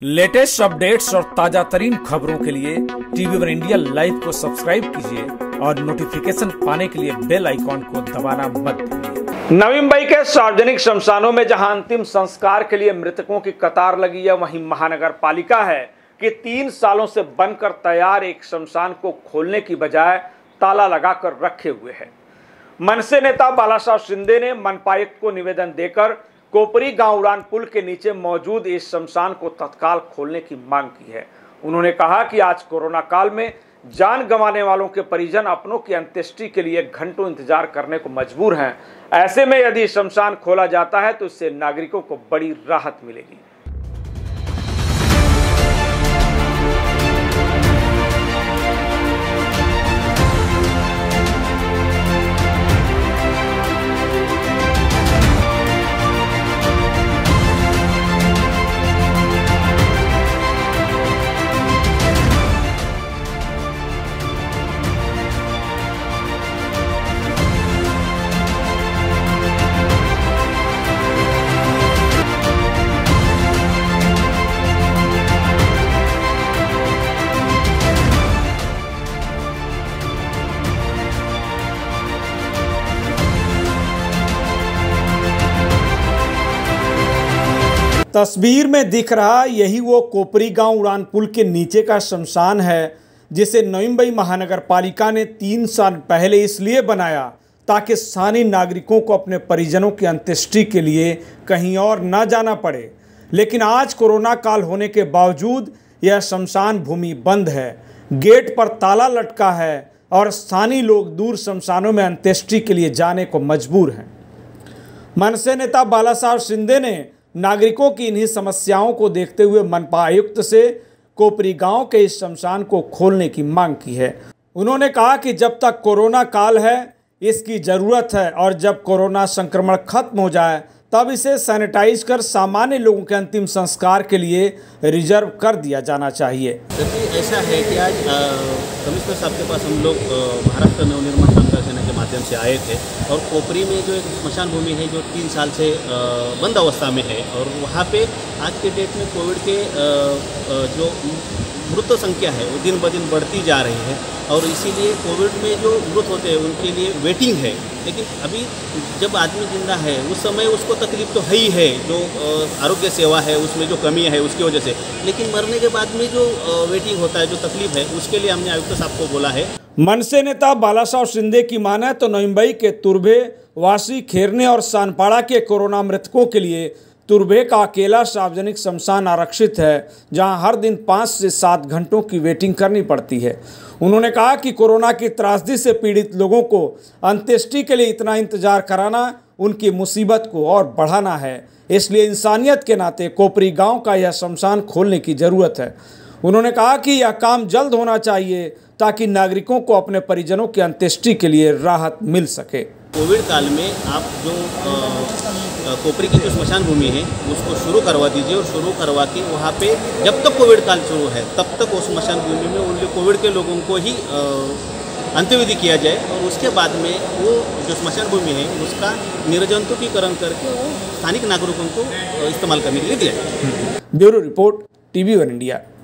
Latest updates और ताजा तरीन खबरों के लिए टीवी वन इंडिया लाइव को सब्सक्राइब कीजिए और नोटिफिकेशन पाने के लिए बेल आइकॉन को दबाना मत भूलिए। नवी मुंबई के सार्वजनिक शमशानों में जहां अंतिम संस्कार के लिए मृतकों की कतार लगी है, वहीं महानगर पालिका है कि 3 सालों से बनकर तैयार एक शमशान को खोलने की बजाय ताला लगाकर रखे हुए है। मनसे नेता बालासाहब शिंदे ने मनपायुक्त को निवेदन देकर कोपरी गांव उड़ान पुल के नीचे मौजूद इस शमशान को तत्काल खोलने की मांग की है। उन्होंने कहा कि आज कोरोना काल में जान गंवाने वालों के परिजन अपनों की अंत्येष्टि के लिए घंटों इंतजार करने को मजबूर हैं। ऐसे में यदि शमशान खोला जाता है तो इससे नागरिकों को बड़ी राहत मिलेगी। तस्वीर में दिख रहा यही वो कोपरी गांव उड़ान पुल के नीचे का शमशान है, जिसे नवी मुंबई महानगर पालिका ने 3 साल पहले इसलिए बनाया ताकि स्थानीय नागरिकों को अपने परिजनों की अंत्येष्टि के लिए कहीं और न जाना पड़े। लेकिन आज कोरोना काल होने के बावजूद यह शमशान भूमि बंद है, गेट पर ताला लटका है और स्थानीय लोग दूर शमशानों में अंत्येष्टि के लिए जाने को मजबूर हैं। मनसे नेता बालासाहब शिंदे ने नागरिकों की इन्हीं समस्याओं को देखते हुए मनपा आयुक्त से कोपरी गांव के इस शमशान को खोलने की मांग की है। उन्होंने कहा कि जब तक कोरोना काल है इसकी ज़रूरत है और जब कोरोना संक्रमण खत्म हो जाए तब इसे सैनिटाइज कर सामान्य लोगों के अंतिम संस्कार के लिए रिजर्व कर दिया जाना चाहिए। देखिए, ऐसा है कि आज कमिश्नर साहब के पास हम लोग महाराष्ट्र नवनिर्माण कामगार सेना के माध्यम से आए थे और कोपरी में जो एक स्मशान भूमि है जो 3 साल से बंद अवस्था में है और वहाँ पे आज के डेट में कोविड के जो मृत संख्या है वो दिन ब दिन बढ़ती जा रही है और इसीलिए कोविड में जो मृत होते हैं उनके लिए वेटिंग है। लेकिन अभी जब आदमी जिंदा है उस समय उसको तकलीफ तो है ही है, जो आरोग्य सेवा है उसमें जो कमी है उसकी वजह से, लेकिन मरने के बाद में जो वेटिंग होता है, जो तकलीफ है, उसके लिए हमने आयुक्त साहब को बोला है। मनसे नेता बालासाहब शिंदे की माने तो नवी मुंबई के तुर्भे, वासी, खेरने और सानपाड़ा के कोरोना मृतकों के लिए तुर्भे का अकेला सार्वजनिक शमशान आरक्षित है, जहां हर दिन 5 से 7 घंटों की वेटिंग करनी पड़ती है। उन्होंने कहा कि कोरोना की त्रासदी से पीड़ित लोगों को अंत्येष्टि के लिए इतना इंतजार कराना उनकी मुसीबत को और बढ़ाना है, इसलिए इंसानियत के नाते कोपरी गांव का यह शमशान खोलने की ज़रूरत है। उन्होंने कहा कि यह काम जल्द होना चाहिए ताकि नागरिकों को अपने परिजनों की अंत्येष्टि के लिए राहत मिल सके। कोविड काल में आप जो कोपरी की जो स्मशान भूमि है उसको शुरू करवा दीजिए और शुरू करवा के वहाँ पे जब तक कोविड काल शुरू है तब तक उस स्मशान भूमि में उन कोविड के लोगों को ही अंत्यविधि किया जाए और उसके बाद में वो जो स्मशान भूमि है उसका निर्जंतुकीकरण करके वो स्थानिक नागरिकों को इस्तेमाल करने के लिए दिया जाए। Bureau report, TV one India.